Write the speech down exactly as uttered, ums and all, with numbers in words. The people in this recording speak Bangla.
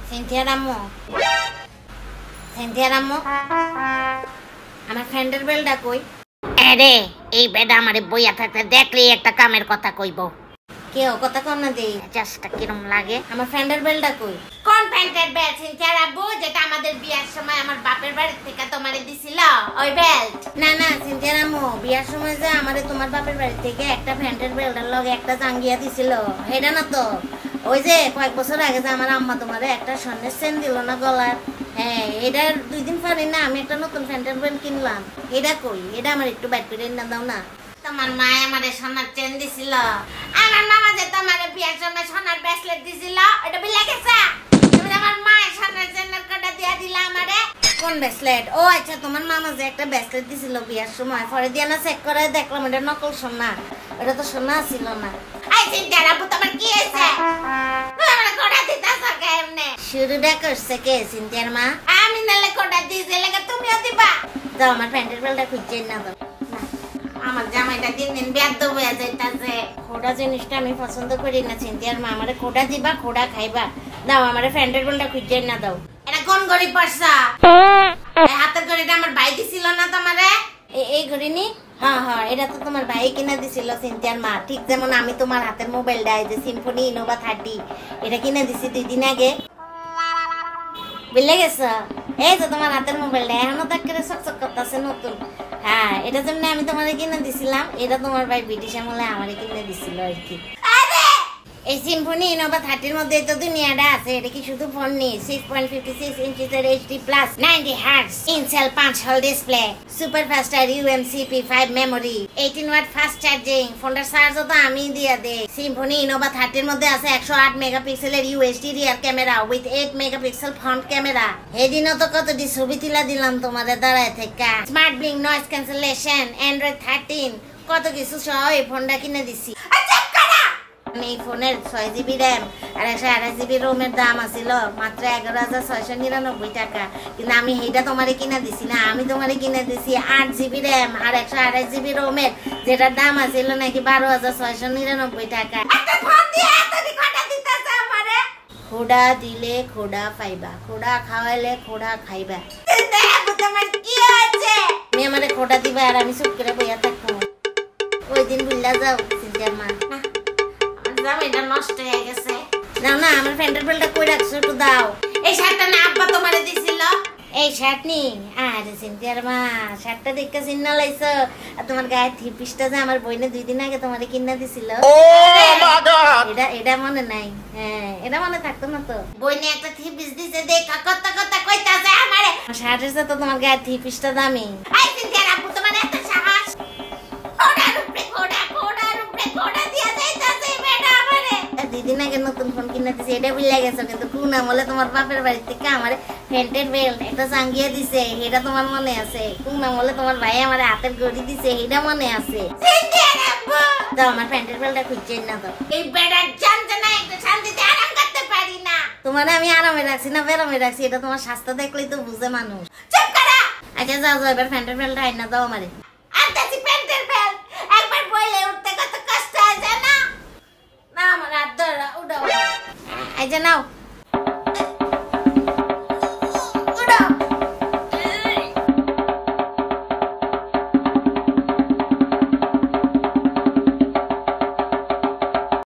সিনথিয়া রামু সিনথিয়া রামু আমার ফ্রেন্ডের বেলটা কই? আরে এই বেডা আমারে বইয়া থাকতে দেখলেই একটা কামের কথা কইব। কেউ কথা কর না দেই, জাস্ট কিরম লাগে। আমার ফ্রেন্ডের বেলটা কই? কোন ফ্রেন্ডের বেল সিনথিয়া রাবু? যেটা আমাদের বিয়ার সময় আমার বাপের বাড়ি থেকে তোমারে দিছিল ওই বেল্ট? না না সিনথিয়া রামু, বিয়ার সময় যে আমারে তোমার বাপের বাড়ি থেকে একটা ফ্রেন্ডের বেলটার লগে একটা জাঙ্গিয়া দিছিল, এটা না তো? ওই যে কয়েক বছর আগে যে আমার আম্মা তোমারে একটা স্বর্ণের চেন দিল না গলার, হ্যাঁ এটার দুই দিন পরে না আমি একটা নতুন ফ্রেন্ডের বেল কিনলাম। এটা কই? এটা আমার একটু বাইট করে না দাও না। তোমার মা আমারে সোনার চেন দিছিল, আমার মামা যে তোমারে বিয়ার সময় সোনার ব্রেসলেট দিছিল, এটা বিলা গেছে। তুমি আমার মায়ের সোনার চেনের কটা দিয়া দিলা আমারে। কোন ব্রেসলেট? ও আচ্ছা, তোমার মামা যে একটা ব্রেসলেট দিছিল বিয়ার সময়, পরে দিয়া না চেক করে দেখলাম এটা নকল সোনা, এটা তো সোনা ছিল না। আই সিনথিয়া রাবু তোমার কি হইছে? তুমি আমারে কটা দিতাছ কেমনে? শুরুটা করছে কে সিনথিয়ার মা? আমি নালে কটা দিয়েছি লাগে তুমিও দিবা। দাও আমার ফ্রেন্ডের বেলটা খুঁজছে না দাও। আমার জামাইটা দিন দিন ব্যর্থ হয়ে যাইতাছে। খোড়া জিনিসটা আমি পছন্দ করি না সিনথিয়ার মা, আমারে খোড়া দিবা খোড়া খাইবা। দাও আমার ফ্রেন্ডের বেলটা খুঁজছে না দাও। এটা কোন ঘড়ি পড়ছা? এই হাতের ঘড়িটা আমার ভাই দিছিল না তোমারে? এই ঘড়ি নি? হ্যাঁ হ্যাঁ, এটা তো তোমার ভাই কিনা দিছিল সিনথিয়ার মা, ঠিক যেমন আমি তোমার হাতের মোবাইলটা এই যে সিম্ফনি ইনোভা থার্টি এটা কিনা দিছি দুই দিন আগে, বুঝলে গেছ? এই তো তোমার হাতের মোবাইলটা এখনো তো করে চকচক করতেছে নতুন। হ্যাঁ এটার জন্য আমি তোমারে কিনে দিছিলাম, এটা তোমার ভাই ব্রিটিশ আমলে আমারে কিনে দিছিল আর কি। এই সিম্ফনি ইনোভা থার্টির মধ্যে তো দুনিয়াটা আছে, এটা কি শুধু ফোন নেই? সিক্স পয়েন্ট ফিফটি সিক্স ইঞ্চিসের HD plus ninety hertz in cell পাঁচ হল display, super faster UMCP five memory, eighteen watt fast charging, ফোনটার চার্জও তো আমি দিয়া দেই। সিম্ফনি ইনোভা থার্টির মধ্যে আছে একশো আট মেগাপিক্সেলের USD rear camera with eight megapixel front camera. এদিনও তো কতটি ছবি তুলা দিলাম তোমাদের দাঁড়ায় থেকে। Smart bling noise cancellation, Android thirteen, কত কিছু সহ এই ফোনটা কিনে দিছি। এই ফোনের ছয় জিবি র্যাম আর একশো আঠাশ জিবি রোমের দাম আছিল মাত্র এগারো হাজার ছয়শো নিরানব্বই টাকা, কিন্তু আমি সেইটা তোমারে কিনা দিছি না, আমি তোমারে কিনে দিছি আট জিবি র্যাম আর একশো আঠাশ জিবি রোমের, যেটার দাম আছিল নাকি বারো হাজার ছয়শো নিরানব্বই টাকা। খোড়া দিলে খোড়া পাইবা, খোড়া খাওয়াইলে খোড়া খাইবা। তুমি আমারে খোড়া দিবা আর আমি চুপ করে বইয়া থাকবো। ওই দিন ভুল্লা যাও সিনথিয়ার মা। জামাইটা নষ্ট হয়ে গেছে। দাও না, আমার ফ্রেন্ডের বেলটা কই রাখছো একটু দাও। এই শার্টটা না আব্বা তোমারে দিছিল? এই শার্ট নি? আরে সিনথিয়ার মা, শার্টটা দেখে চিন্না লাইছো? আর তোমার গায়ে থ্রি পিসটা যে আমার বইনে দুই দিন আগে তোমারে কিনা দিছিল, এটা এটা মনে নাই? হ্যাঁ এটা মনে থাকতো না তো? বইনে একটা থ্রি পিস দিছে দেখা কত কত কইতাছে আমারে। শার্টের সাথে তোমার গায়ে থ্রি পিসটা দামি। আই সিনথিয়া রাবু তোমার এত সাহস? ওড়ার উপরে কোড়া কোড়ার উপরে কোড়া দিয়া যাইতাছে বেটা আমারে। দিদিন আগে নতুন ফোন কিনে দিছে এটা বুঝলা গেছো, কিন্তু কোন আমলে তোমার বাপের বাড়ি থেকে আমার ফ্রেন্ডের বেল্ট একটা জাঙ্গিয়া দিছে, এটা তোমার মনে আছে? কোন আমলে তোমার ভাই আমার হাতের ঘড়ি দিছে, এটা মনে আছে? সিনথিয়া রাবু দাও আমার ফ্রেন্ডের বেলটা খুঁজছে না দাও। এই বেটা জানতে না একটু শান্তিতে আরাম করতে পারি না। তোমার আমি আরামে রাখছি না বেরামে রাখছি, এটা তোমার স্বাস্থ্য দেখলেই তো বুঝে মানুষ। চুপ করা। আচ্ছা যাও যাও, এবার ফ্রেন্ডের বেলটা আইনা দাও আমারে। আনতেছি প্যান্টের বেল্ট, একবার বইলে উঠতে কত কষ্ট হয় জানো? না আমার হাত ধরা উঠাও। আচ্ছা নাও।